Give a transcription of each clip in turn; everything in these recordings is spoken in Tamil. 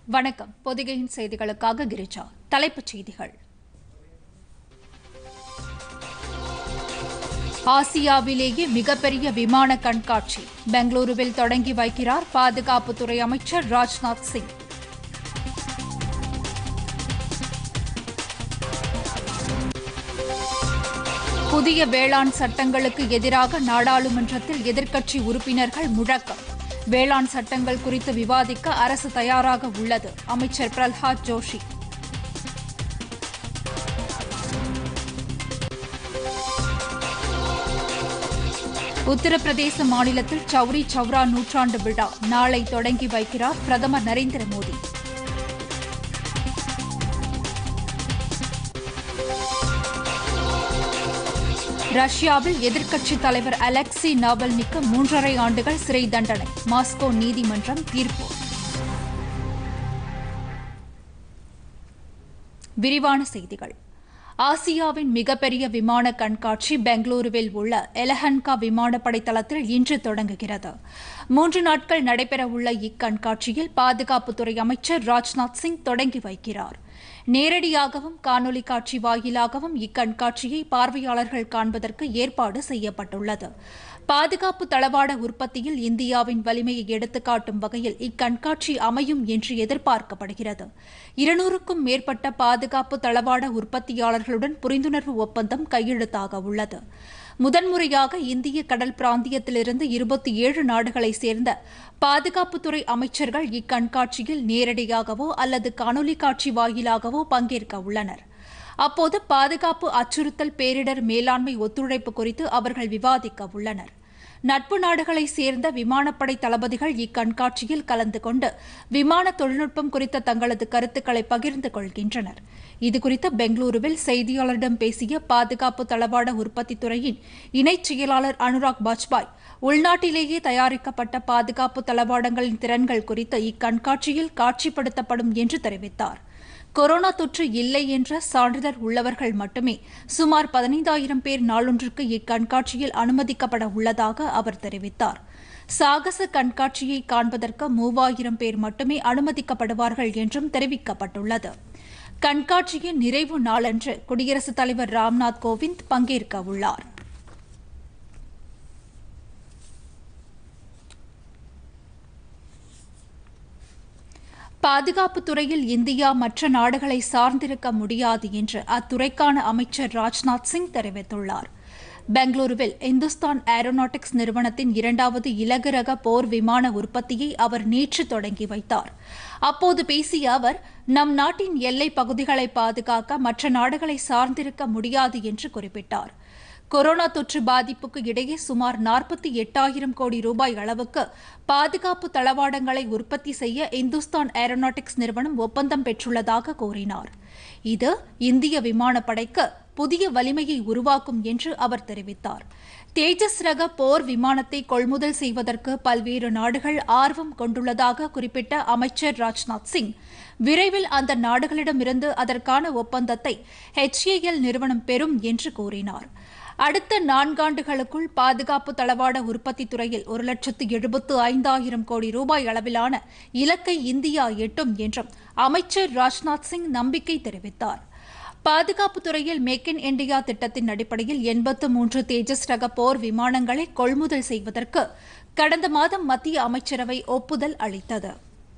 வணக்கம். பொதிகையின் செய்திகளுக்காக கிரிஜா. தலைப்புச் செய்திகள். ஆசியாவிலேயே மிகப்பெரிய விமான கண்காட்சி பெங்களூருவில் தொடங்கி வைக்கிறார் பாதுகாப்புத்துறை அமைச்சர் ராஜ்நாத் சிங். புதிய வேளாண் சட்டங்களுக்கு எதிராக நாடாளுமன்றத்தில் எதிர்க்கட்சி உறுப்பினர்கள் முழக்கம். வேளாண் சட்டங்கள் குறித்து விவாதிக்க அரசு தயாராக உள்ளது. அமைச்சர் பிரல்ஹாத் ஜோஷி. உத்தரப்பிரதேச மாநிலத்தில் சௌரி சௌரா நூற்றாண்டு விழா நாளை தொடங்கி வைக்கிறார் பிரதமர் நரேந்திர மோடி. ரஷ்யாவில் எதிர்க்கட்சித் தலைவர் அலெக்சி நாவல்னிக்கு 3.5 ஆண்டுகள் சிறை தண்டனை. மாஸ்கோ நீதிமன்றம் தீர்ப்பு. விரிவான செய்திகள். ஆசியாவின் மிகப்பெரிய விமான கண்காட்சி பெங்களூருவில் உள்ள எலஹன்கா விமானப்படை தளத்தில் இன்று தொடங்குகிறது. 3 நாட்கள் நடைபெறவுள்ள இக்கண்காட்சியில் பாதுகாப்புத்துறை அமைச்சர் ராஜ்நாத் சிங் தொடங்கி வைக்கிறார். நேரடியாகவும் காணொலி காட்சி வாயிலாகவும் இக்கண்காட்சியை பார்வையாளர்கள் காண்பதற்கு ஏற்பாடு செய்யப்பட்டுள்ளது. பாதுகாப்பு தளவாட உற்பத்தியில் இந்தியாவின் வலிமையை எடுத்துக்காட்டும் வகையில் இக்கண்காட்சி அமையும் என்று எதிர்பார்க்கப்படுகிறது. 200க்கும் மேற்பட்ட பாதுகாப்பு தளவாட உற்பத்தியாளர்களுடன் புரிந்துணர்வு ஒப்பந்தம் கையெழுத்தாக உள்ளது. முதன்முறையாக இந்திய கடல் பிராந்தியத்திலிருந்து 27 நாடுகளைச் சேர்ந்த பாதுகாப்புத்துறை அமைச்சர்கள் இக்கண்காட்சியில் நேரடியாகவோ அல்லது காணொலி காட்சி வாயிலாகவோ பங்கேற்க உள்ளனர். அப்போது பாதுகாப்பு அச்சுறுத்தல் பேரிடர் மேலாண்மை ஒத்துழைப்பு குறித்து அவர்கள் விவாதிக்க உள்ளனர். நட்பு நாடுகளைச் சேர்ந்த விமானப்படை தளபதிகள் இக்கண்காட்சியில் கலந்து கொண்டு விமான தொழில்நுட்பம் குறித்த தங்களது கருத்துக்களை பகிர்ந்து கொள்கின்றனர். இதுகுறித்து பெங்களூருவில் செய்தியாளரிடம் பேசிய பாதுகாப்பு தளவாட உற்பத்தி துறையின் இணைச் செயலாளர் அனுராக் பாஜ்பாய், உள்நாட்டிலேயே தயாரிக்கப்பட்ட பாதுகாப்பு தளவாடங்களின் திறன்கள் குறித்து இக்கண்காட்சியில் காட்சிப்படுத்தப்படும் என்று தெரிவித்தார். கொரோனா தொற்று இல்லை என்ற சான்றிதழ் உள்ளவர்கள் மட்டுமே சுமார் 15,000 பேர் நாளொன்றுக்கு இக்கண்காட்சியில் அனுமதிக்கப்பட உள்ளதாக அவர் தெரிவித்தார். சாகச கண்காட்சியை காண்பதற்கு 3,000 பேர் மட்டுமே அனுமதிக்கப்படுவார்கள் என்றும் தெரிவிக்கப்பட்டுள்ளது. கண்காட்சியின் நிறைவு நாளன்று குடியரசுத் தலைவர் ராம்நாத் கோவிந்த் பங்கேற்க உள்ளார். பாதுகாப்புத் துறையில் இந்தியா மற்ற நாடுகளை சார்ந்திருக்க முடியாது என்று அத்துறைக்கான அமைச்சர் ராஜ்நாத் சிங் தெரிவித்துள்ளார். பெங்களூருவில் இந்துஸ்தான் ஏரோநாட்டிக்ஸ் நிறுவனத்தின் 2வது இலகு ரக போர் விமான உற்பத்தியை அவர் நேற்று தொடங்கி வைத்தார். அப்போது பேசிய அவர், நம் நாட்டின் எல்லைப் பகுதிகளை பாதுகாக்க மற்ற நாடுகளை சார்ந்திருக்க முடியாது என்று குறிப்பிட்டார். கொரோனா தொற்று பாதிப்புக்கு இடையே சுமார் 48,000 கோடி ரூபாய் அளவுக்கு பாதுகாப்பு தளவாடங்களை உற்பத்தி செய்ய இந்துஸ்தான் ஏரோநாட்டிக்ஸ் நிறுவனம் ஒப்பந்தம் பெற்றுள்ளதாக கூறினார். இது இந்திய விமானப்படைக்கு புதிய வலிமையை உருவாக்கும் என்று அவர் தெரிவித்தார். தேஜஸ் ரக போர் விமானத்தை கொள்முதல் செய்வதற்கு பல்வேறு நாடுகள் ஆர்வம் கொண்டுள்ளதாக குறிப்பிட்ட அமைச்சர் ராஜ்நாத் சிங், விரைவில் அந்த நாடுகளிடமிருந்து அதற்கான ஒப்பந்தத்தை HAL நிறுவனம் பெறும் என்று கூறினார். அடுத்த 4 ஆண்டுகளுக்குள் பாதுகாப்பு தளவாட உற்பத்தி துறையில் 1,75,000 கோடி ரூபாய் அளவிலான இலக்கை இந்தியா எட்டும் என்றும் அமைச்சர் ராஜ்நாத் சிங் நம்பிக்கை தெரிவித்தார். பாதுகாப்புத் துறையில் மேக் இன் இண்டியா திட்டத்தின் அடிப்படையில் 83 தேஜஸ் ரக போர் விமானங்களை கொள்முதல் செய்வதற்கு கடந்த மாதம் மத்திய அமைச்சரவை ஒப்புதல் அளித்தது.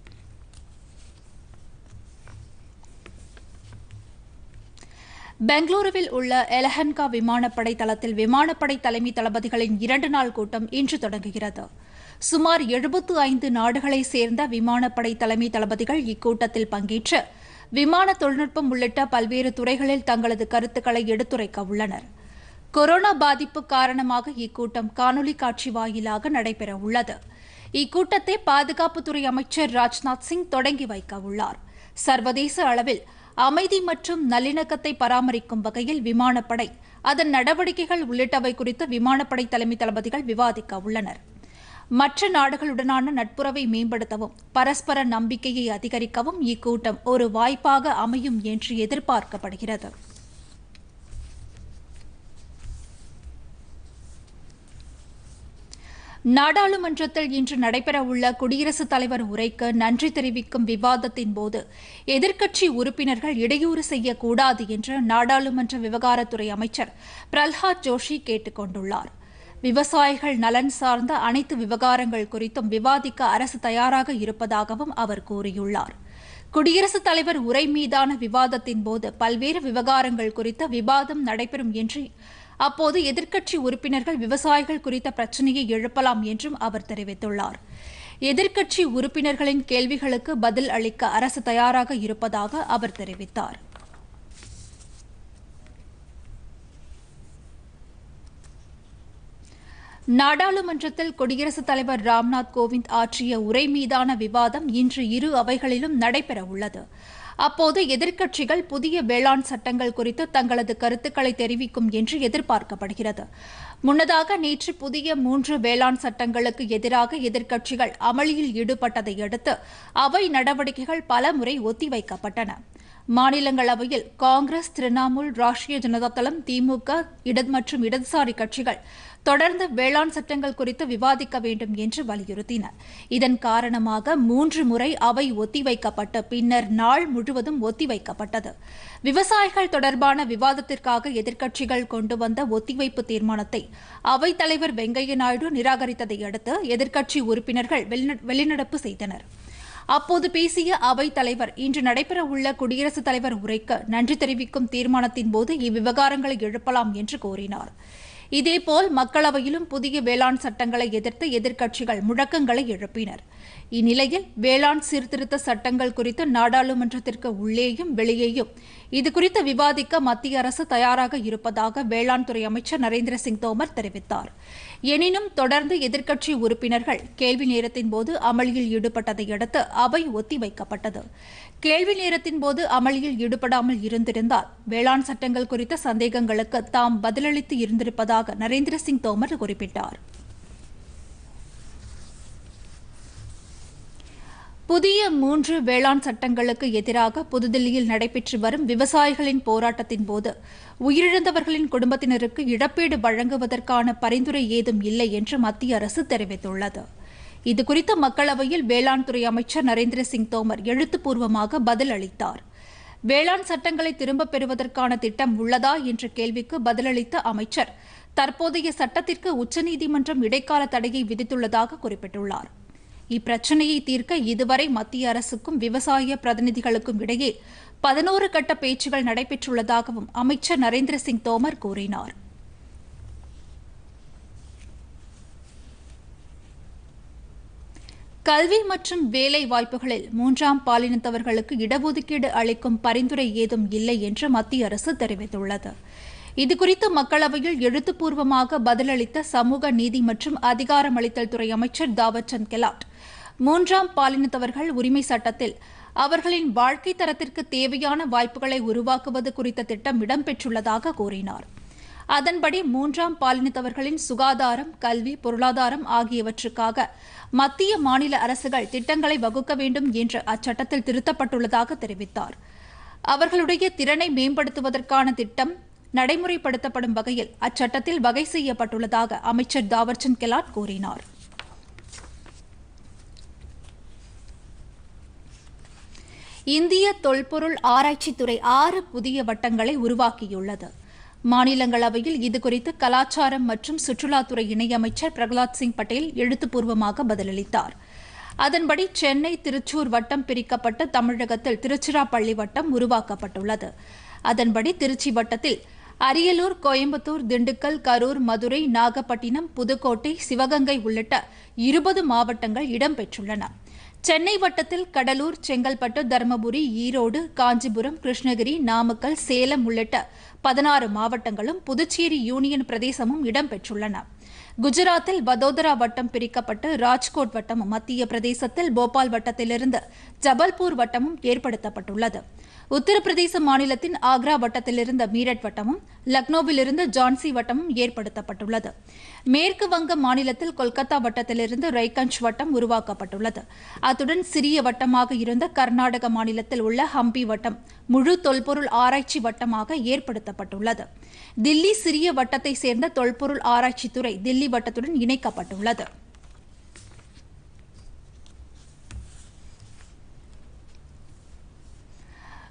பெங்களூருவில் உள்ள எலஹன்கா விமானப்படை தளத்தில் விமானப்படை தலைமை தளபதிகளின் 2 நாள் கூட்டம் இன்று தொடங்குகிறது. சுமார் 75 நாடுகளைச் சேர்ந்த விமானப்படை தலைமை தளபதிகள் இக்கூட்டத்தில் பங்கேற்று விமான தொழில்நுட்பம் உள்ளிட்ட பல்வேறு துறைகளில் தங்களது கருத்துக்களை எடுத்துரைக்க உள்ளனர். கொரோனா பாதிப்பு காரணமாக இக்கூட்டம் காணொலி காட்சி வாயிலாக நடைபெற உள்ளது. இக்கூட்டத்தை பாதுகாப்புத்துறை அமைச்சர் ராஜ்நாத் சிங் தொடங்கி வைக்க உள்ளார். சர்வதேச அளவில் அமைதி மற்றும் நல்லிணக்கத்தை பராமரிக்கும் வகையில் விமானப்படை, அதன் நடவடிக்கைகள் உள்ளிட்டவை குறித்து விமானப்படை தலைமை தளபதிகள் விவாதிக்க உள்ளனர். மற்ற நாடுகளுடனான நட்புறவை மேம்படுத்தவும் பரஸ்பர நம்பிக்கையை அதிகரிக்கவும் இக்கூட்டம் ஒரு வாய்ப்பாக அமையும் என்று எதிர்பார்க்கப்படுகிறது. நாடாளுமன்றத்தில் இன்று நடைபெறவுள்ள குடியரசுத் தலைவர் உரைக்கு நன்றி தெரிவிக்கும் விவாதத்தின் போது எதிர்க்கட்சி உறுப்பினர்கள் இடையூறு செய்யக்கூடாது என்று நாடாளுமன்ற விவகாரத்துறை அமைச்சர் பிரல்ஹாத் ஜோஷி கேட்டுக் கொண்டுள்ளார். விவசாயிகள் நலன் சார்ந்த அனைத்து விவகாரங்கள் குறித்தும் விவாதிக்க அரசு தயாராக இருப்பதாகவும் அவர் கூறியுள்ளார். குடியரசுத் தலைவர் உரை மீதான விவாதத்தின் போது பல்வேறு விவகாரங்கள் குறித்த விவாதம் நடைபெறும் என்று அப்போது எதிர்க்கட்சி உறுப்பினர்கள் விவசாயிகள் குறித்த பிரச்சினையை எழுப்பலாம் என்றும் அவர் தெரிவித்துள்ளார். எதிர்க்கட்சி உறுப்பினர்களின் கேள்விகளுக்கு பதில் அளிக்க அரசு தயாராக இருப்பதாக அவர் தெரிவித்தார். நாடாளுமன்றத்தில் குடியரசுத் தலைவர் ராம்நாத் கோவிந்த் ஆற்றிய உரை மீதான விவாதம் இன்று இரு அவைகளிலும் நடைபெறவுள்ளது. அப்போது எதிர்க்கட்சிகள் புதிய வேளாண் சட்டங்கள் குறித்து தங்களது கருத்துக்களை தெரிவிக்கும் என்று எதிர்பார்க்கப்படுகிறது. முன்னதாக நேற்று புதிய 3 வேளாண் சட்டங்களுக்கு எதிராக எதிர்க்கட்சிகள் அமளியில் ஈடுபட்டதை அடுத்து அவை நடவடிக்கைகள் பல முறை ஒத்திவைக்கப்பட்டன. மாநிலங்களவையில் காங்கிரஸ், திரிணாமுல், ராஷ்டிரிய ஜனதா தளம், திமுக மற்றும் இடதுசாரி கட்சிகள் தொடர்ந்து வேளாண் சட்டங்கள் குறித்து விவாதிக்க வேண்டும் என்று வலியுறுத்தின. இதன் காரணமாக 3 முறை அவை ஒத்திவைக்கப்பட்டு பின்னர் நாள் முழுவதும் ஒத்திவைக்கப்பட்டது. விவசாயிகள் தொடர்பான விவாதத்திற்காக எதிர்க்கட்சிகள் கொண்டு வந்த ஒத்திவைப்பு தீர்மானத்தை அவைத் தலைவர் வெங்கையா நாயுடு நிராகரித்ததை அடுத்து எதிர்க்கட்சி உறுப்பினர்கள் வெளிநடப்பு செய்தனர். அப்போது பேசிய அவைத் தலைவர் இன்று நடைபெறவுள்ள குடியரசுத் தலைவர் உரைக்கு நன்றி தெரிவிக்கும் தீர்மானத்தின் போது இவ்விவகாரங்களை எழுப்பலாம் என்று கூறினார். இதேபோல் மக்களவையிலும் புதிய வேளாண் சட்டங்களை எதிர்த்து எதிர்க்கட்சிகள் முழக்கங்களை எழுப்பினர். இந்நிலையில் வேளாண் சீர்திருத்த சட்டங்கள் குறித்து நாடாளுமன்றத்திற்கு உள்ளேயும் வெளியேயும் இதுகுறித்து விவாதிக்க மத்திய அரசு தயாராக இருப்பதாக வேளாண் துறை அமைச்சர் நரேந்திர சிங் தோமர் தெரிவித்தார். எனினும் தொடர்ந்து எதிர்க்கட்சி உறுப்பினர்கள் கேள்வி நேரத்தின் போது அமளியில் ஈடுபட்டதை அடுத்து அவை ஒத்திவைக்கப்பட்டது. கேள்வி நேரத்தின் போது அமளியில் ஈடுபடாமல் இருந்திருந்தால் வேளாண் சட்டங்கள் குறித்த சந்தேகங்களுக்கு தாம் பதிலளித்து இருந்திருப்பதாக நரேந்திர சிங் தோமர் குறிப்பிட்டார். புதிய 3 வேளாண் சட்டங்களுக்கு எதிராக புதுதில்லியில் நடைபெற்று வரும் விவசாயிகளின் போராட்டத்தின் போது உயிரிழந்தவர்களின் குடும்பத்தினருக்கு இழப்பீடு வழங்குவதற்கான பரிந்துரை ஏதும் இல்லை என்று மத்திய அரசு தெரிவித்துள்ளது. இதுகுறித்து மக்களவையில் வேளாண் துறை அமைச்சர் நரேந்திர சிங் தோமர் எழுத்துப்பூர்வமாக பதில் அளித்தார். வேளாண் சட்டங்களை திரும்பப் பெறுவதற்கான திட்டம் உள்ளதா என்ற கேள்விக்கு பதிலளித்த அமைச்சர் தற்போதைய சட்டத்திற்கு உச்சநீதிமன்றம் இடைக்கால தடையை விதித்துள்ளதாக குறிப்பிட்டுள்ளார். இப்பிரச்சினையை தீர்க்க இதுவரை மத்திய அரசுக்கும் விவசாய பிரதிநிதிகளுக்கும் இடையே 11 கட்ட பேச்சுகள் நடைபெற்றுள்ளதாகவும் அமைச்சர் நரேந்திர சிங் தோமர் கூறினார். கல்வி மற்றும் வேலை வாய்ப்புகளில் 3ஆம் பாலினத்தவர்களுக்கு இடஒதுக்கீடு அளிக்கும் பரிந்துரை ஏதும் இல்லை என்று மத்திய அரசு தெரிவித்துள்ளது. இதுகுறித்து மக்களவையில் எழுத்துப்பூர்வமாக பதிலளித்த சமூக நீதி மற்றும் அதிகாரமளித்தல் துறை அமைச்சர் தாவர்சந்த் கெலாட் 3ஆம் பாலினத்தவர்கள் உரிமை சட்டத்தில் அவர்களின் வாழ்க்கை தரத்திற்கு தேவையான வாய்ப்புகளை உருவாக்குவது குறித்த திட்டம் இடம்பெற்றுள்ளதாக கூறினார். அதன்படி 3ஆம் பாலினத்தவர்களின் சுகாதாரம், கல்வி, பொருளாதாரம் ஆகியவற்றுக்காக மத்திய மாநில அரசுகள் திட்டங்களை வகுக்க வேண்டும் என்று அச்சட்டத்தில் திருத்தப்பட்டுள்ளதாக தெரிவித்தார். அவர்களுடைய திறனை மேம்படுத்துவதற்கான திட்டம் நடைமுறைப்படுத்தப்படும் வகையில் அச்சட்டத்தில் வகை செய்யப்பட்டுள்ளதாக அமைச்சர் தாவர்சந்த் கெலாட் கூறினார். இந்திய தொல்பொருள் ஆராய்ச்சித்துறை 6 புதிய வட்டங்களை உருவாக்கியுள்ளது. மாநிலங்களவையில் இதுகுறித்து கலாச்சாரம் மற்றும் சுற்றுலாத்துறை இணையமைச்சர் பிரகலாத் சிங் பட்டேல் எழுத்துப்பூர்வமாக பதிலளித்தார். அதன்படி சென்னை, திருச்சூர் வட்டம் பிரிக்கப்பட்டு தமிழகத்தில் திருச்சிராப்பள்ளி வட்டம் உருவாக்கப்பட்டுள்ளது. அதன்படி திருச்சி வட்டத்தில் அரியலூர், கோயம்புத்தூர், திண்டுக்கல், கரூர், மதுரை, நாகப்பட்டினம், புதுக்கோட்டை, சிவகங்கை உள்ளிட்ட 20 மாவட்டங்கள் இடம்பெற்றுள்ளன. சென்னை வட்டத்தில் கடலூர், செங்கல்பட்டு, தருமபுரி, ஈரோடு, காஞ்சிபுரம், கிருஷ்ணகிரி, நாமக்கல், சேலம் உள்ளிட்ட 16 மாவட்டங்களும் புதுச்சேரி யூனியன் பிரதேசமும் இடம்பெற்றுள்ளன. குஜராத்தில் வதோதரா வட்டம் பிரிக்கப்பட்டு ராஜ்கோட் வட்டமும், மத்திய பிரதேசத்தில் போபால் வட்டத்திலிருந்து ஜபல்பூர் வட்டமும் ஏற்படுத்தப்பட்டுள்ளது. உத்தரப்பிரதேச மாநிலத்தின் ஆக்ரா வட்டத்திலிருந்து மீரட் வட்டமும், லக்னோவிலிருந்து ஜான்சி வட்டமும் ஏற்படுத்தப்பட்டுள்ளது. மேற்கு வங்க மாநிலத்தில் கொல்கத்தா வட்டத்திலிருந்து ரைகஞ்ச் வட்டம் உருவாக்கப்பட்டுள்ளது. அத்துடன் சிறிய வட்டமாக இருந்த கர்நாடக மாநிலத்தில் உள்ள ஹம்பி வட்டம் முழு தொல்பொருள் ஆராய்ச்சி வட்டமாக ஏற்படுத்தப்பட்டுள்ளது. தில்லி சிறிய வட்டத்தை சேர்ந்த தொல்பொருள் ஆராய்ச்சித்துறை தில்லி வட்டத்துடன் இணைக்கப்பட்டுள்ளது.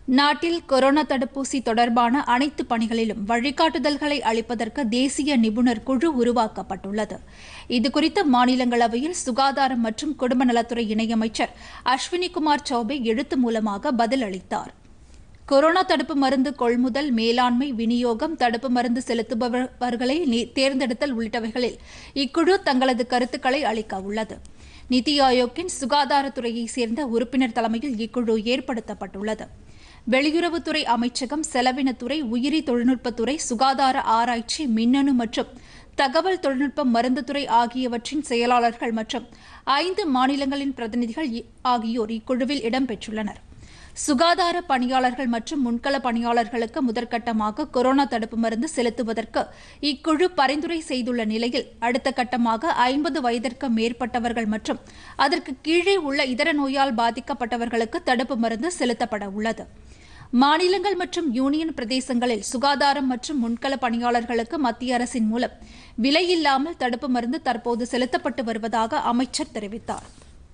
நாட்டில் கொரோனா தடுப்பூசி தொடர்பான அனைத்து பணிகளிலும் வழிகாட்டுதல்களை அளிப்பதற்கு தேசிய நிபுணர் குழு உருவாக்கப்பட்டுள்ளது. இதுகுறித்து மாநிலங்களவையில் சுகாதாரம் மற்றும் குடும்ப நலத்துறை இணையமைச்சர் அஸ்வினிகுமார் சௌபே எழுத்து மூலமாக பதில் அளித்தார். கொரோனா தடுப்பு மருந்து கொள்முதல், மேலாண்மை, விநியோகம், தடுப்பு மருந்து செலுத்துபவர்களை தேர்ந்தெடுத்தல் உள்ளிட்டவைகளில் இக்குழு தங்களது கருத்துக்களை அளிக்க உள்ளது. நிதி ஆயோக்கின் சுகாதாரத்துறையைச் சேர்ந்த உறுப்பினர் தலைமையில் இக்குழு ஏற்படுத்தப்பட்டுள்ளது. வெளியுறவுத்துறை அமைச்சகம், செலவினத்துறை, உயிரி தொழில்நுட்பத்துறை, சுகாதார ஆராய்ச்சி, மின்னணு மற்றும் தகவல் தொழில்நுட்ப மருந்துத்துறை ஆகியவற்றின் செயலாளர்கள் மற்றும் 5 மாநிலங்களின் பிரதிநிதிகள் ஆகியோர் இக்குழுவில் இடம்பெற்றுள்ளனர். சுகாதார பணியாளர்கள் மற்றும் முன்கள பணியாளர்களுக்கு முதற்கட்டமாக கொரோனா தடுப்பு மருந்து செலுத்துவதற்கு இக்குழு பரிந்துரை செய்துள்ள நிலையில், அடுத்த கட்டமாக 50 வயதிற்கு மேற்பட்டவர்கள் மற்றும் அதற்கு கீழே உள்ள இதர நோயால் பாதிக்கப்பட்டவர்களுக்கு தடுப்பு மருந்து செலுத்தப்பட உள்ளது. மாநிலங்கள் மற்றும் யூனியன் பிரதேசங்களில் சுகாதாரம் மற்றும் முன்கள பணியாளர்களுக்கு மத்திய அரசின் மூலம் விலையில்லாமல் தடுப்பு மருந்து தற்போது செலுத்தப்பட்டு வருவதாக அமைச்சர் தெரிவித்தார்.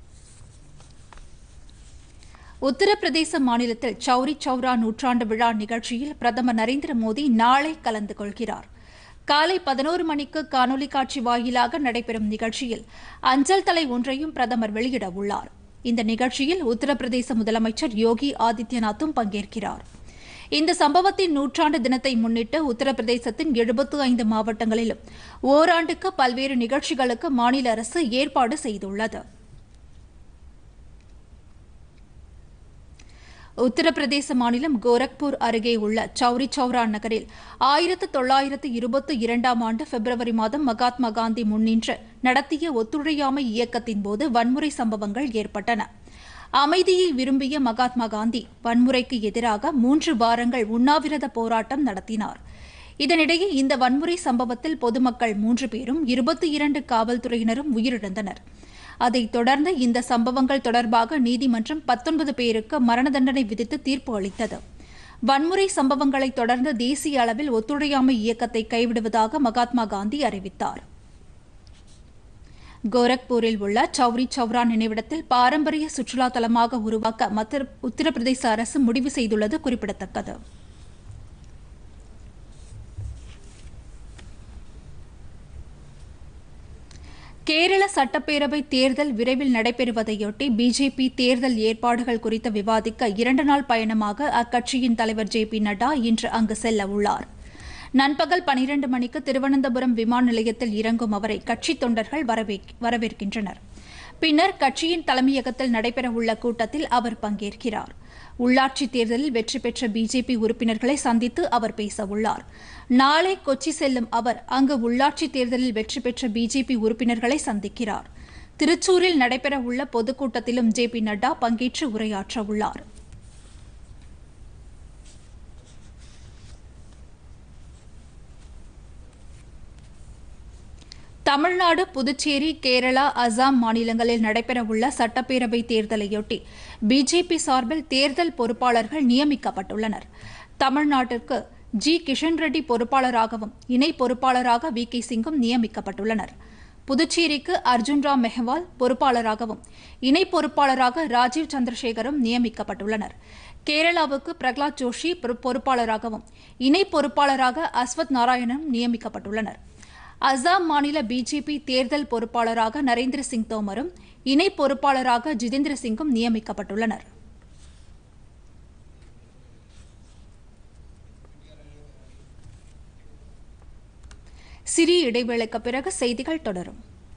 உத்தரப்பிரதேச மாநிலத்தில் சௌரி சௌரா நூற்றாண்டு விழா நிகழ்ச்சியில் பிரதமர் நரேந்திர மோடி நாளை கலந்து கொள்கிறார். காலை 11 மணிக்கு காணொலி காட்சி வாயிலாக நடைபெறும் நிகழ்ச்சியில் அஞ்சல் தலை ஒன்றையும் பிரதமர் வெளியிட உள்ளார். இந்த நிகழ்ச்சியில் உத்தரப்பிரதேச முதலமைச்சர் யோகி ஆதித்யநாத்தும் பங்கேற்கிறார். இந்த சம்பவத்தின் நூற்றாண்டு தினத்தை முன்னிட்டு உத்தரப்பிரதேசத்தின் 75 மாவட்டங்களிலும் ஓராண்டுக்கு பல்வேறு நிகழ்ச்சிகளுக்கு மாநில அரசு ஏற்பாடு செய்துள்ளது. உத்தரப்பிரதேச மாநிலம் கோரக்பூர் அருகே உள்ள சௌரி சௌரா நகரில் 1922ஆம் ஆண்டு பிப்ரவரி மாதம் மகாத்மா காந்தி முன்னின்று நடத்திய ஒத்துழையாமை இயக்கத்தின் போது வன்முறை சம்பவங்கள் ஏற்பட்டன. அமைதியை விரும்பிய மகாத்மா காந்தி வன்முறைக்கு எதிராக 3 வாரங்கள் உண்ணாவிரத போராட்டம் நடத்தினார். இதனிடையே இந்த வன்முறை சம்பவத்தில் பொதுமக்கள் 3 பேரும் 22 காவல்துறையினரும் உயிரிழந்தனர். அதைத் தொடர்ந்து இந்த சம்பவங்கள் தொடர்பாக நீதிமன்றம் 19 பேருக்கு மரண தண்டனை விதித்து தீர்ப்பு அளித்தது. வன்முறை சம்பவங்களைத் தொடர்ந்து தேசிய அளவில் ஒத்துழையாமை இயக்கத்தை கைவிடுவதாக மகாத்மா காந்தி அறிவித்தார். கோரக்பூரில் உள்ள சௌரி சௌரா நினைவிடத்தில் பாரம்பரிய சுற்றுலா தலமாக உருவாக்க உத்தரப்பிரதேச அரசு முடிவு செய்துள்ளது குறிப்பிடத்தக்கது. கேரள சட்டப்பேரவை தேர்தல் விரைவில் நடைபெறுவதையொட்டி பிஜேபி தேர்தல் ஏற்பாடுகள் குறித்து விவாதிக்க 2 நாள் பயணமாக அக்கட்சியின் தலைவர் ஜே.பி. நட்டா இன்று அங்கு செல்ல உள்ளார். நண்பகல் 12 மணிக்கு திருவனந்தபுரம் விமான நிலையத்தில் இறங்கும் அவரை கட்சித் தொண்டர்கள் வரவேற்கின்றனர். பின்னர் கட்சியின் தலைமையகத்தில் நடைபெறவுள்ள கூட்டத்தில் அவர் பங்கேற்கிறார். உள்ளாட்சித் தேர்தலில் வெற்றி பெற்ற பிஜேபி உறுப்பினர்களை சந்தித்து அவர் பேசவுள்ளார். நாளை கொச்சி செல்லும் அவர் அங்கு உள்ளாட்சித் தேர்தலில் வெற்றி பெற்ற பிஜேபி உறுப்பினர்களை சந்திக்கிறார். திருச்சூரில் நடைபெறவுள்ள பொதுக்கூட்டத்திலும் ஜே.பி. நட்டா பங்கேற்று உரையாற்றவுள்ளார். தமிழ்நாடு, புதுச்சேரி, கேரளா, அசாம் மாநிலங்களில் நடைபெறவுள்ள சட்டப்பேரவை தேர்தலையொட்டி பிஜேபி சார்பில் தேர்தல் பொறுப்பாளர்கள் நியமிக்கப்பட்டுள்ளனர். தமிழ்நாட்டிற்கு ஜி. கிஷன் ரெட்டி பொறுப்பாளராகவும் இணை பொறுப்பாளராக வி.கே. சிங்கும் நியமிக்கப்பட்டுள்ளனர். புதுச்சேரிக்கு அர்ஜுன் ராம் மெஹ்வால் பொறுப்பாளராகவும் இணை பொறுப்பாளராக ராஜீவ் சந்திரசேகரும் நியமிக்கப்பட்டுள்ளனர். கேரளாவுக்கு பிரகலாத் ஜோஷி பொறுப்பாளராகவும் இணை பொறுப்பாளராக அஸ்வத் நாராயணனும் நியமிக்கப்பட்டுள்ளனர். அசாம் மாநில பிஜேபி தேர்தல் பொறுப்பாளராக நரேந்திர சிங் தோமரும் இணை பொறுப்பாளராக ஜிதேந்திர சிங்கும் நியமிக்கப்பட்டுள்ளனர். சிறிய இடைவேளைக்கு பிறகு செய்திகள் தொடரும்.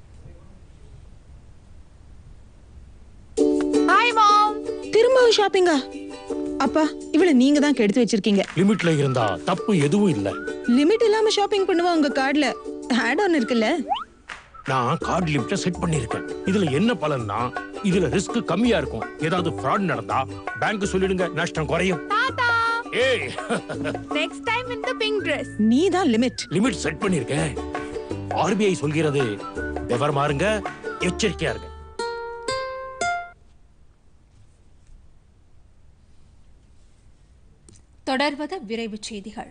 திரும்பவும் ஷாப்பிங்கா? அப்பா, இவள நீங்க தான் கெடுத்து வச்சிருக்கீங்க. லிமிட்ல இருந்தா தப்பு எதுவும் இல்ல. லிமிட் இல்லாம ஷாப்பிங் பண்ணுவா உங்க கார்டுல ஆட் ஆன் இருக்குல்ல. நான் கார்டு லிமிட்ட செட் பண்ணிருக்கேன். இதுல என்ன பலன்னா, இதுல ரிஸ்க் கம்மியா இருக்கும். ஏதாவது ஃப்ராட் நடந்தா பேங்க் சொல்லிடுங்க, நஷ்டம் குறையும். தாத்தா, ஏய், நெக்ஸ்ட் டைம் இந்த பிங்க் Dress. நீ தான் லிமிட் செட் பண்ணிருக்கேன். ஆர்பிஐ சொல்கிறது, விவரமா இருங்க, எச்சரிக்கையா இருங்க. தொடர்வது விரைவுச் செய்திகள்.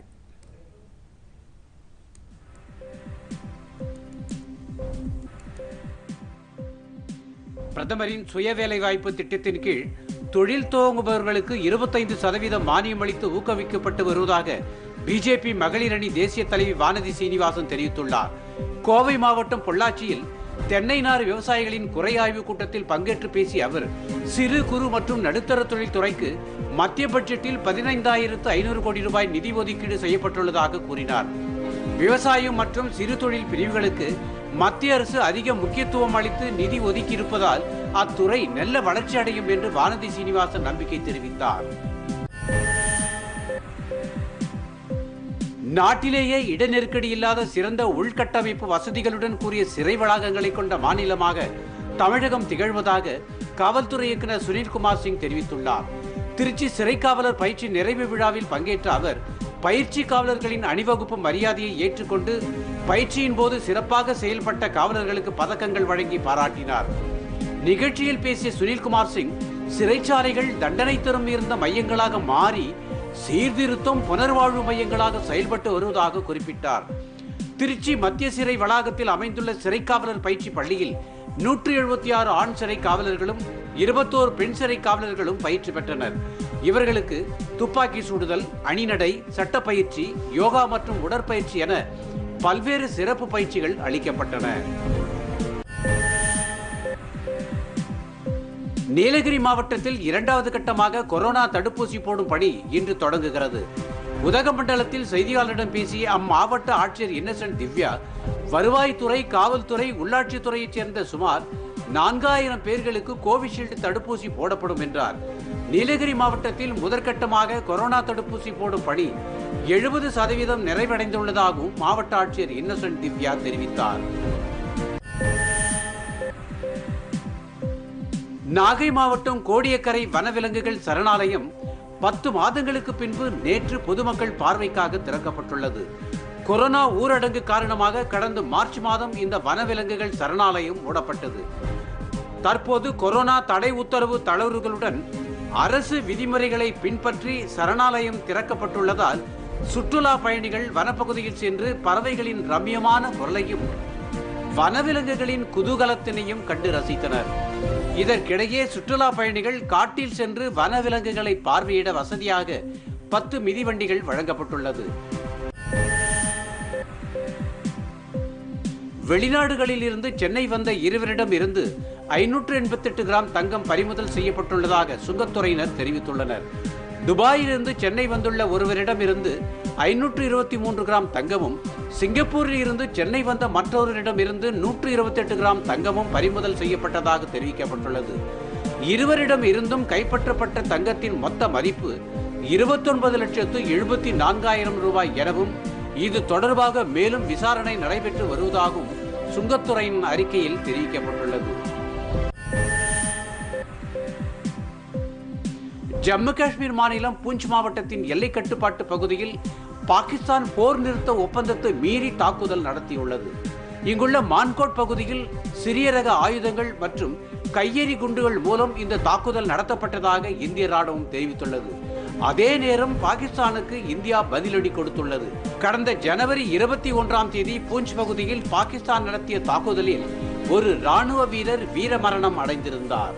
பிரதமரின் சுய வேலைவாய்ப்பு திட்டத்தின் கீழ் தொழில் துவங்குபவர்களுக்கு 25% மானியம் அளித்து ஊக்குவிக்கப்பட்டு வருவதாக பிஜேபி மகளிர் அணி தேசிய தலைவி வானதி சீனிவாசன் தெரிவித்துள்ளார். கோவை மாவட்டம் பொள்ளாச்சியில் தென்னை நார் விவசாயிகளின் குறை ஆய்வு கூட்டத்தில் பங்கேற்று பேசிய அவர், சிறு குறு மற்றும் நடுத்தர தொழில் துறைக்கு மத்திய பட்ஜெட்டில் 15,500 கோடி ரூபாய் நிதி ஒதுக்கீடு செய்யப்பட்டுள்ளதாக கூறினார். விவசாயம் மற்றும் சிறு தொழில் பிரிவுகளுக்கு மத்திய அரசு அதிக முக்கியத்துவம் அளித்து நிதி ஒதுக்கியிருப்பதால் அத்துறை நல்ல வளர்ச்சி அடையும் என்று வானதி சீனிவாசன் நம்பிக்கை தெரிவித்தார். நாட்டிலேயே இட நெருக்கடி இல்லாத சிறந்த உள்கட்டமைப்பு வசதிகளுடன் கூடிய சிறை வளாகங்களை கொண்ட மாநிலமாக தமிழகம் திகழ்வதாக காவல்துறை இயக்குநர் சுனில்குமார் சிங் தெரிவித்துள்ளார். திருச்சி சிறை காவலர் பயிற்சி நிறைவு விழாவில் பங்கேற்ற அவர், பயிற்சி காவலர்களின் அணிவகுப்பு மரியாதையை ஏற்றுக்கொண்டு பயிற்சியின் போது சிறப்பாக செயல்பட்ட காவலர்களுக்கு பதக்கங்கள் வழங்கி பாராட்டினார். நிகழ்ச்சியில் பேசிய சுனில்குமார் சிங், சிறைச்சாலைகள் தண்டனை தரும் இருந்த மையங்களாக மாறி சீர்திருத்தம் புனர்வாழ்வு மையங்களாக செயல்பட்டு வருவதாக குறிப்பிட்டார். திருச்சி மத்திய சிறை வளாகத்தில் அமைந்துள்ள சிறை காவலர் பயிற்சி பள்ளியில் 176 ஆண் சிறை காவலர்களும் 21 பெண் சிறை காவலர்களும் பயிற்சி பெற்றனர். இவர்களுக்கு துப்பாக்கி சுடுதல், அணிநடை, சட்டப்பயிற்சி, யோகா மற்றும் உடற்பயிற்சி என பல்வேறு சிறப்பு பயிற்சிகள் அளிக்கப்பட்டன. நீலகிரி மாவட்டத்தில் 2வது கட்டமாக கொரோனா தடுப்பூசி போடும் பணி இன்று தொடங்குகிறது. உதகமண்டலத்தில் செய்தியாளரிடம் பேசிய அம்மாவட்ட ஆட்சியர் இன்னசென்ட் திவ்யா, வருவாய்த்துறை, காவல்துறை, உள்ளாட்சித்துறையைச் சேர்ந்த சுமார் 4000 பேர்களுக்கு கோவிஷீல்டு தடுப்பூசி போடப்படும் என்றார். நீலகிரி மாவட்டத்தில் முதற்கட்டமாக கொரோனா தடுப்பூசி போடும் பணி 70% நிறைவடைந்துள்ளதாகவும் மாவட்ட ஆட்சியர் இன்னசென்ட் திவ்யா தெரிவித்தார். நாகை மாவட்டம் கோடியக்கரை வனவிலங்குகள் சரணாலயம் 10 மாதங்களுக்கு பின்பு நேற்று பொதுமக்கள் பார்வைக்காக திறக்கப்பட்டுள்ளது. கொரோனா ஊரடங்கு காரணமாக கடந்த மார்ச் மாதம் இந்த வனவிலங்குகள் சரணாலயம் மூடப்பட்டது. தற்போது கொரோனா தடை உத்தரவு தளர்வுகளுடன் அரசு விதிமுறைகளை பின்பற்றி சரணாலயம் திறக்கப்பட்டுள்ளதால் சுற்றுலா பயணிகள் வனப்பகுதியில் சென்று பறவைகளின் ரம்யமான குரலையும் வனவிலங்குகளின் குதூகலத்தினையும் கண்டு ரசித்தனர். இதற்கிடையே சுற்றுலா பயணிகள் காட்டில் சென்று வனவிலங்குகளை பார்வையிட வசதியாக 10 மிதிவண்டிகள் வழங்கப்பட்டுள்ளது. வெளிநாடுகளில் இருந்து சென்னை வந்த இருவரிடம் இருந்து 588 கிராம் தங்கம் பறிமுதல் செய்யப்பட்டுள்ளதாக சுங்கத்துறையினர் தெரிவித்துள்ளனர். துபாயிலிருந்து சென்னை வந்துள்ள ஒருவரிடம் இருந்து 523 கிராம் தங்கமும், சிங்கப்பூரில் இருந்து சென்னை வந்த மற்றொருவரிடம் இருந்து 128 கிராம் தங்கமும் பறிமுதல் செய்யப்பட்டதாக தெரிவிக்கப்பட்டுள்ளது. இருவரிடம் இருந்தும் கைப்பற்றப்பட்ட தங்கத்தின் மொத்த மதிப்பு 29,74,000 ரூபாய் எனவும், இது தொடர்பாக மேலும் விசாரணை நடைபெற்று வருவதாகவும் சுங்கத்துறையின் அறிக்கையில் தெரிவிக்கப்பட்டுள்ளது. ஜம்மு காஷ்மீர் மாநிலம் பூஞ்ச் மாவட்டத்தின் எல்லை கட்டுப்பாட்டு பகுதியில் பாகிஸ்தான் போர் நிறுத்த ஒப்பந்தத்தை மீறி தாக்குதல் நடத்தியுள்ளது. இங்குள்ள மான்கோட் பகுதியில் சிறிய ரக ஆயுதங்கள் மற்றும் கையெறி குண்டுகள் மூலம் இந்த தாக்குதல் நடத்தப்பட்டதாக இந்திய ராணுவம் தெரிவித்துள்ளது. அதே நேரம் பாகிஸ்தானுக்கு இந்தியா பதிலடி கொடுத்துள்ளது. கடந்த ஜனவரி 21ஆம் தேதி பூஞ்ச் பகுதியில் பாகிஸ்தான் நடத்திய தாக்குதலில் ஒரு ராணுவ வீரர் வீரமரணம் அடைந்திருந்தார்.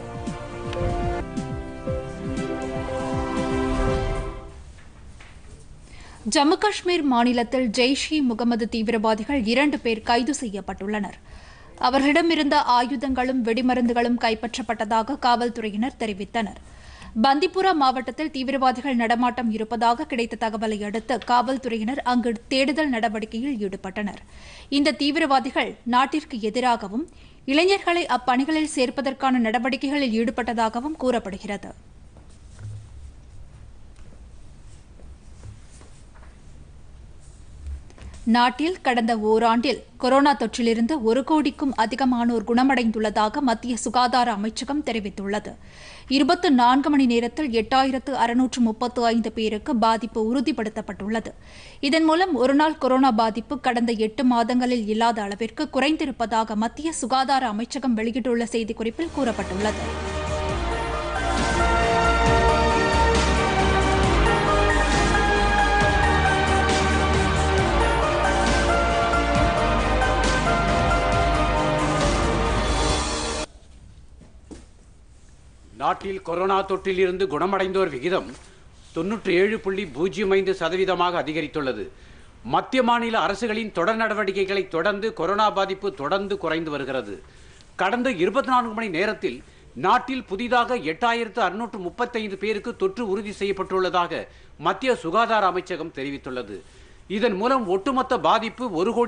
ஜம்மு காஷ்மீர் மாநிலத்தில் ஜெய்ஷ்-இ-முகமது தீவிரவாதிகள் 2 பேர் கைது செய்யப்பட்டுள்ளனர். அவர்களிடமிருந்த ஆயுதங்களும் வெடிமருந்துகளும் கைப்பற்றப்பட்டதாக காவல்துறையினர் தெரிவித்தனர். பந்திப்புரா மாவட்டத்தில் தீவிரவாதிகள் நடமாட்டம் இருப்பதாக கிடைத்த தகவலை அடுத்து காவல்துறையினர் அங்கு தேடுதல் நடவடிக்கையில் ஈடுபட்டனர். இந்த தீவிரவாதிகள் நாட்டிற்கு எதிராகவும் இளைஞர்களை அப்பணிகளில் சேர்ப்பதற்கான நடவடிக்கைகளில் ஈடுபட்டதாகவும் கூறப்படுகிறது. நாட்டில் கடந்த ஓராண்டில் கொரோனா தொற்றிலிருந்து 1 கோடிக்கும் அதிகமானோர் குணமடைந்துள்ளதாக மத்திய சுகாதார அமைச்சகம் தெரிவித்துள்ளது. 24 மணி நேரத்தில் 8,635 பேருக்கு பாதிப்பு உறுதிப்படுத்தப்பட்டுள்ளது. இதன் மூலம் ஒருநாள் கொரோனா பாதிப்பு கடந்த 8 மாதங்களில் இல்லாத அளவிற்கு குறைந்திருப்பதாக மத்திய சுகாதார அமைச்சகம் வெளியிட்டுள்ள செய்திக்குறிப்பில் கூறப்பட்டுள்ளது. நாட்டில் கொரோனா தொற்றிலிருந்து குணமடைந்தோர் விகிதம் 97.05% அதிகரித்துள்ளது. மத்திய மாநில அரசுகளின் தொடர் நடவடிக்கைகளை தொடர்ந்து கொரோனா பாதிப்பு தொடர்ந்து குறைந்து வருகிறது. கடந்த 24 மணி நேரத்தில் நாட்டில் புதிதாக 8635 பேருக்கு தொற்று உறுதி செய்யப்பட்டுள்ளதாக மத்திய சுகாதார அமைச்சகம் தெரிவித்துள்ளது. இதன் மூலம் ஒட்டுமொத்த பாதிப்பு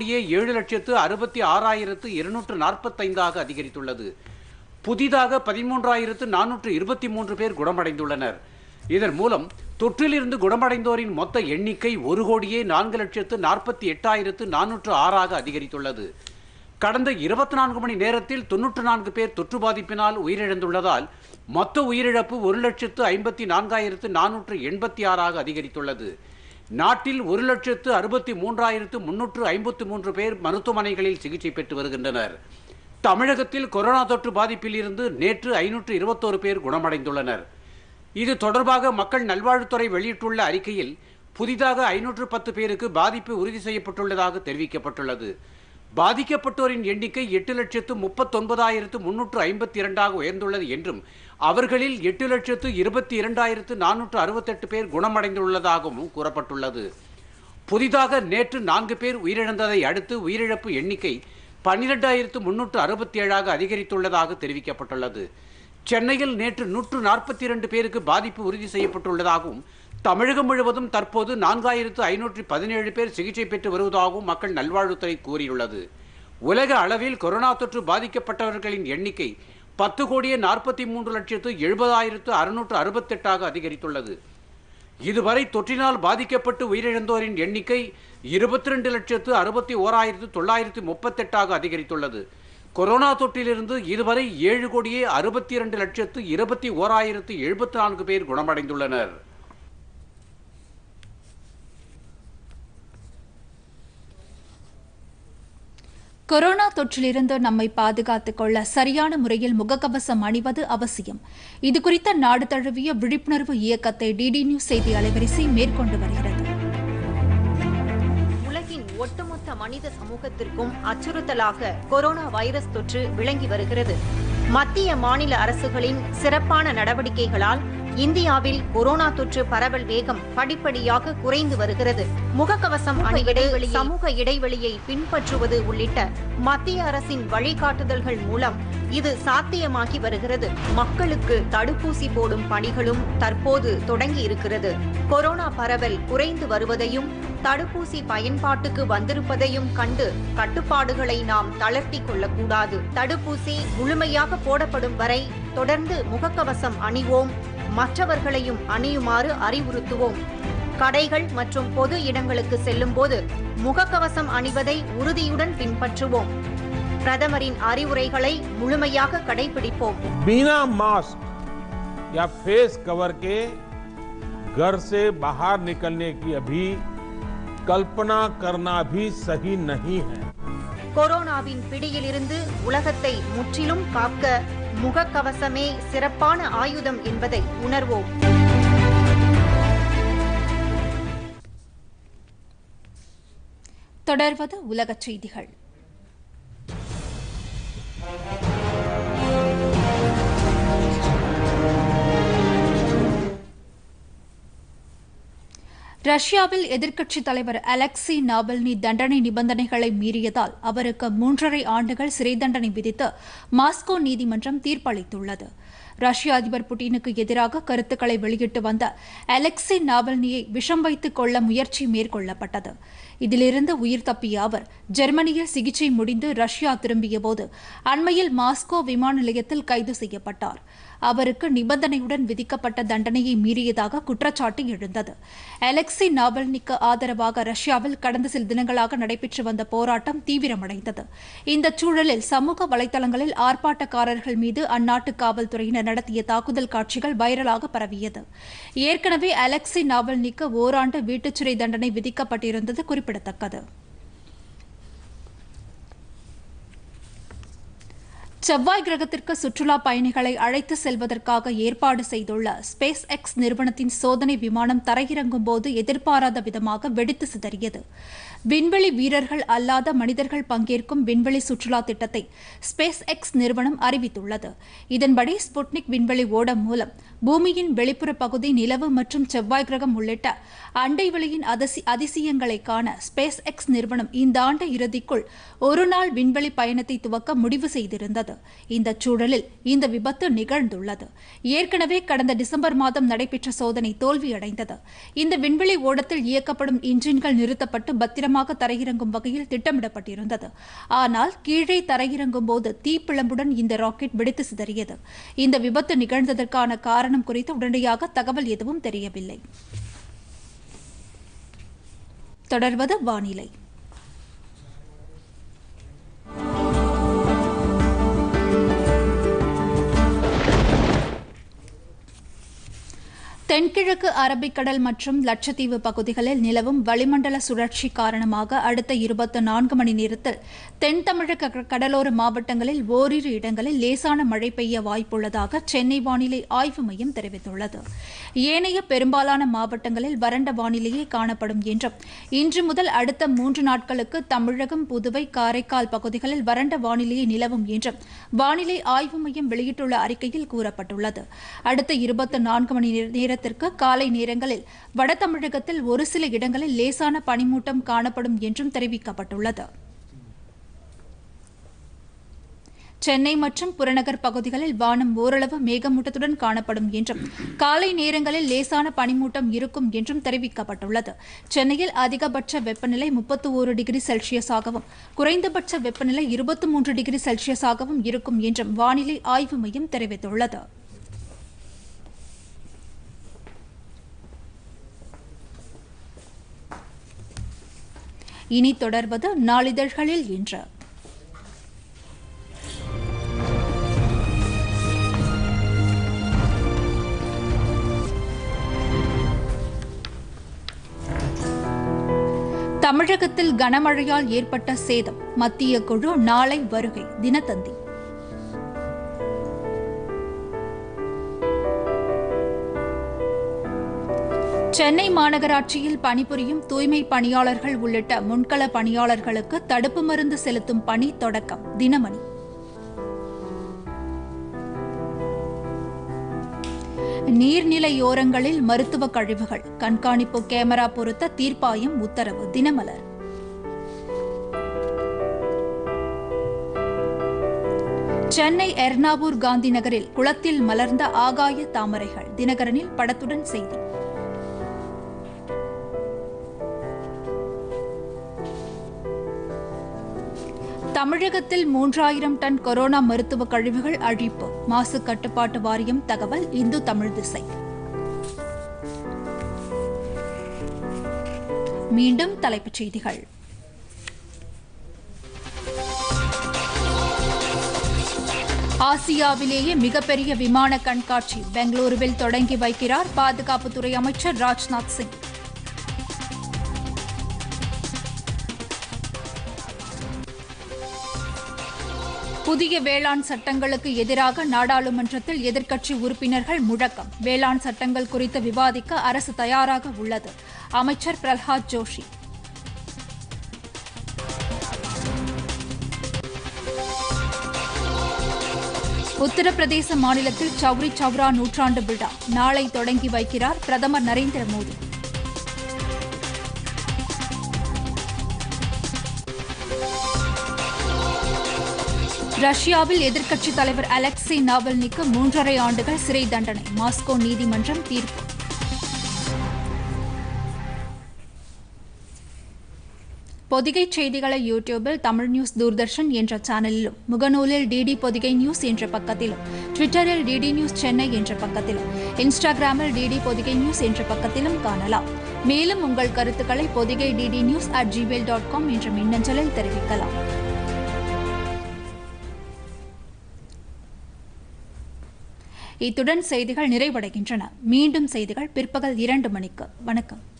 1,07,66,245 அதிகரித்துள்ளது. புதிதாக 13,423 பேர் குணமடைந்துள்ளனர். இதன் மூலம் தொற்றிலிருந்து குணமடைந்தோரின் மொத்த எண்ணிக்கை 1,04,48,406 அதிகரித்துள்ளது. கடந்த 24 மணி நேரத்தில் 94 பேர் தொற்று பாதிப்பினால் உயிரிழந்துள்ளதால் மொத்த உயிரிழப்பு 1,54,486 அதிகரித்துள்ளது. நாட்டில் 1,63,353 பேர் மருத்துவமனைகளில் சிகிச்சை பெற்று வருகின்றனர். தமிழகத்தில் கொரோனா தொற்று பாதிப்பில் இருந்து நேற்று 521 பேர் குணமடைந்துள்ளனர். இது தொடர்பாக மக்கள் நல்வாழ்வுத்துறை வெளியிட்டுள்ள அறிக்கையில் புதிதாக 510 பேருக்கு பாதிப்பு உறுதி செய்யப்பட்டுள்ளதாக தெரிவிக்கப்பட்டுள்ளது. பாதிக்கப்பட்டோரின் எண்ணிக்கை 8,39,352 உயர்ந்துள்ளது என்றும் அவர்களில் 8,22,468 பேர் குணமடைந்துள்ளதாகவும் கூறப்பட்டுள்ளது. புதிதாக நேற்று 4 பேர் உயிரிழந்ததை அடுத்து உயிரிழப்பு எண்ணிக்கை 12,367 அதிகரித்துள்ளதாக தெரிவிக்கப்பட்டுள்ளது. சென்னையில் நேற்று 142 பேருக்கு பாதிப்பு உறுதி செய்யப்பட்டுள்ளதாகவும் தமிழகம் முழுவதும் தற்போது 4,517 பேர் சிகிச்சை பெற்று வருவதாகவும் மக்கள் நல்வாழ்வுத்துறை கூறியுள்ளது. உலக அளவில் கொரோனா தொற்று பாதிக்கப்பட்டவர்களின் எண்ணிக்கை 10,43,70,668 அதிகரித்துள்ளது. இதுவரை தொற்றினால் பாதிக்கப்பட்டு உயிரிழந்தோரின் எண்ணிக்கை 22,61,938 அதிகரித்துள்ளது. கொரோனா தொற்றிலிருந்து இதுவரை 7,62,21,074 பேர் குணமடைந்துள்ளனர். கொரோனா தொற்றிலிருந்து நம்மை பாதுகாத்துக் கொள்ள சரியான முறையில் முகக்கவசம் அணிவது அவசியம். இதுகுறித்த நாடு தழுவிய விழிப்புணர்வு இயக்கத்தை டிடி நியூஸ் செய்தி அலைவரிசை மேற்கொண்டு வருகிறது. உலகின் ஒட்டுமொத்த மனித சமூகத்திற்கும் அச்சுறுத்தலாக கொரோனா வைரஸ் தொற்று விளங்கி வருகிறது. மத்திய மாநில அரசுகளின் சிறப்பான நடவடிக்கைகளால் இந்தியாவில் கொரோனா தொற்று பரவல் வேகம் படிப்படியாக குறைந்து வருகிறது. முகக்கவசம் அணிவது, சமூக இடைவெளியை பின்பற்றுவது உள்ளிட்ட மத்திய அரசின் வழிகாட்டுதல்கள் மூலம் இது சாத்தியமாகி வருகிறது. மக்களுக்கு தடுப்பூசி போடும் பணிகளும் தற்போது தொடங்கி இருக்கிறது. கொரோனா பரவல் குறைந்து வருவதையும் தடுப்பூசி பயன்பாட்டுக்கு வந்திருப்பதையும் கண்டு கட்டுப்பாடுகளை நாம் தளர்த்தி கொள்ளக்கூடாது. தடுப்பூசி முழுமையாக போடப்படும் வரை தொடர்ந்து முகக்கவசம் அணிவோம், மற்றவர்களையும் அணியுமாறு அறிவுறுத்துவோம். கடைகள் மற்றும் பொது இடங்களுக்கு செல்லும் போது முகக்கவசம் அணிவதை உறுதியுடன் பின்பற்றுவோம். பிரதமரின் அறிவுரைகளை முழுமையாக கடைபிடிப்போம். बिना मास्क या फेस कवर के घर से बाहर निकलने की अभी कल्पना करना भी सही नहीं है. கொரோனாவின் பிடியிலிருந்து உலகத்தை முற்றிலும் காக்க முகக்கவசமே சிறப்பான ஆயுதம் என்பதை உணர்வோம். தொடர்வது உலகச் செய்திகள். ரஷ்யாவில் எதிர்க்கட்சித் தலைவர் அலெக்சி நாவல்னி தண்டனை நிபந்தனைகளை மீறியதால் அவருக்கு 3.5 ஆண்டுகள் சிறை தண்டனை விதித்து மாஸ்கோ நீதிமன்றம் தீர்ப்பளித்துள்ளது. ரஷ்ய அதிபர் புட்டினுக்கு எதிராக கருத்துக்களை வெளியிட்டு வந்த அலெக்சி நாவல்னியை விஷம் வைத்துக் கொள்ள முயற்சி மேற்கொள்ளப்பட்டது. இதிலிருந்து உயிர் தப்பிய அவர் ஜெர்மனியில் சிகிச்சை முடிந்து ரஷ்யா திரும்பியபோது அண்மையில் மாஸ்கோ விமான நிலையத்தில் கைது செய்யப்பட்டார். அவருக்கு நிபந்தனையுடன் விதிக்கப்பட்ட தண்டனையை மீறியதாக குற்றச்சாட்டு எழுந்தது. அலெக்சி நாவல்னிக்கு ஆதரவாக ரஷ்யாவில் கடந்த சில தினங்களாக நடைபெற்று வந்த போராட்டம் தீவிரமடைந்தது. இந்த சூழலில் சமூக வலைதளங்களில் ஆர்ப்பாட்டக்காரர்கள் மீது அந்நாட்டு காவல்துறையினர் நடத்திய தாக்குதல் காட்சிகள் வைரலாக பரவியது. ஏற்கனவே அலெக்சி நாவல்னிக்கு ஓராண்டு வீட்டுச்சிறை தண்டனை விதிக்கப்பட்டிருந்தது குறிப்பிடத்தக்கது. செவ்வாய் கிரகத்திற்கு சுற்றுலா பயணிகளை அழைத்து செல்வதற்காக ஏற்பாடு செய்துள்ள ஸ்பேஸ் எக்ஸ் நிறுவனத்தின் சோதனை விமானம் தரையிறங்கும் போது எதிர்பாராத விதமாக வெடித்து சிதறியது. விண்வெளி வீரர்கள் அல்லாத மனிதர்கள் பங்கேற்கும் விண்வெளி சுற்றுலா திட்டத்தை ஸ்பேஸ் எக்ஸ் நிறுவனம் அறிவித்துள்ளது. இதன்படி ஸ்புட்னிக் விண்வெளி ஓடம் மூலம் பூமியின் வெளிப்புற பகுதி, நிலவு மற்றும் செவ்வாய் கிரகம் உள்ளிட்ட அண்டை வெளியின் அதிசயங்களை காண ஸ்பேஸ் எக்ஸ் நிறுவனம் இந்த ஆண்டு இறுதிக்குள் ஒருநாள் விண்வெளி பயணத்தை துவக்க முடிவு செய்திருந்தது. இந்த சூழலில் இந்த விபத்து நிகழ்ந்துள்ளது. ஏற்கனவே கடந்த டிசம்பர் மாதம் நடைபெற்ற சோதனை தோல்வியடைந்தது. இந்த விண்வெளி ஓடத்தில் இயக்கப்படும் இன்ஜின்கள் நிறுத்தப்பட்டு பத்திரமாக தரையிறங்கும் வகையில் திட்டமிடப்பட்டிருந்தது. ஆனால் கீழே தரையிறங்கும் போது தீப்பிழம்புடன் இந்த ராக்கெட் வெடித்து சிதறியது. இந்த விபத்து நிகழ்ந்ததற்கான காரணம் குறித்து உடனடியாக தகவல் எதுவும் தெரியவில்லை. தொடர்வது வானிலை. தென்கிழக்கு அரபிக்கடல் மற்றும் லட்சத்தீவு பகுதிகளில் நிலவும் வளிமண்டல சுழற்சி காரணமாக அடுத்த 24 மணி நேரத்தில் தென் தமிழக கடலோர மாவட்டங்களில் ஓரிரு இடங்களில் லேசான மழை பெய்ய வாய்ப்புள்ளதாக சென்னை வானிலை ஆய்வு மையம் தெரிவித்துள்ளது. ஏனைய பெரும்பாலான மாவட்டங்களில் வறண்ட வானிலையே காணப்படும் என்றும் இன்று முதல் அடுத்த 3 நாட்களுக்கு தமிழகம், புதுவை, காரைக்கால் பகுதிகளில் வறண்ட வானிலையே நிலவும் என்றும் வானிலை ஆய்வு மையம் வெளியிட்டுள்ள அறிக்கையில் கூறப்பட்டுள்ளது. அடுத்த 24 மணி நேரத்திற்கு காலை நேரங்களில் வட தமிழகத்தில் ஒரு சில இடங்களில் லேசான பனிமூட்டம் காணப்படும் என்றும் தெரிவிக்கப்பட்டுள்ளது. சென்னை மற்றும் புறநகர் பகுதிகளில் வானம் ஓரளவு மேகமூட்டத்துடன் காணப்படும் என்றும் காலை நேரங்களில் லேசான பனிமூட்டம் இருக்கும் என்றும் தெரிவிக்கப்பட்டுள்ளது. சென்னையில் அதிகபட்ச வெப்பநிலை 31 டிகிரி செல்சியஸாகவும் குறைந்தபட்ச வெப்பநிலை 23 டிகிரி செல்சியஸாகவும் இருக்கும் என்றும் வானிலை ஆய்வு மையம் தெரிவித்துள்ளது. இனி தொடர்வது நாளிதழ்களில் இன்று. தமிழகத்தில் கனமழையால் ஏற்பட்ட சேதம், மத்திய குழு நாளை வருகை. தினத்தந்தி. சென்னை மாநகராட்சியில் பணிபுரியும் தூய்மை பணியாளர்கள் உள்ளிட்ட முன்கள பணியாளர்களுக்கு தடுப்பு மருந்து செலுத்தும் பணி தொடக்கம். தினமணி. நீர்நிலையோரங்களில் மருத்துவ கழிவுகள் கண்காணிப்பு கேமரா பொருத்த தீர்ப்பாயம் உத்தரவு. தினமலர். சென்னை எர்ணாவூர் காந்தி நகரில் குளத்தில் மலர்ந்த ஆகாய தாமரைகள். தினகரனில் படத்துடன் செய்தி. தமிழகத்தில் 3000 டன் கொரோனா மருத்துவ கழிவுகள் அழிப்பு. மாசு கட்டுப்பாட்டு வாரியம் தகவல். இந்து தமிழ் திசை. மீண்டும் தலைப்புச் செய்திகள். ஆசியாவிலேயே மிகப்பெரிய விமான கண்காட்சி பெங்களூருவில் தொடங்கி வைக்கிறார் பாதுகாப்புத்துறை அமைச்சர் ராஜ்நாத் சிங். புதிய வேளாண் சட்டங்களுக்கு எதிராக நாடாளுமன்றத்தில் எதிர்க்கட்சி உறுப்பினர்கள் முழக்கம். வேளாண் சட்டங்கள் குறித்து விவாதிக்க அரசு தயாராக உள்ளது. அமைச்சர் பிரல்ஹாத் ஜோஷி. உத்தரப்பிரதேச மாநிலத்தில் சௌரி சௌரா நூற்றாண்டு விழா நாளை தொடங்கி வைக்கிறார் பிரதமர் நரேந்திர மோடி. ரஷ்யாவில் எதிர்க்கட்சித் தலைவர் அலெக்சை நாவல்னிக்கு 3.5 ஆண்டுகள் சிறை தண்டனை. மாஸ்கோ நீதிமன்றம் தீர்ப்பு. பொதிகை செய்திகளை யூடியூபில் தமிழ் நியூஸ் தூர்தர்ஷன் என்ற சேனலிலும், முகநூலில் டிடி பொதிகை நியூஸ் என்ற பக்கத்திலும், ட்விட்டரில் டிடி நியூஸ் சென்னை என்ற பக்கத்திலும், இன்ஸ்டாகிராமில் டிடி பொதிகை நியூஸ் என்ற பக்கத்திலும் காணலாம். மேலும் உங்கள் கருத்துக்களை பொதிகை ddnews@gmail.com என்ற மின்னஞ்சலில் தெரிவிக்கலாம். இத்துடன் செய்திகள் நிறைவடைகின்றன. மீண்டும் செய்திகள் பிற்பகல் 2 மணிக்கு. வணக்கம்.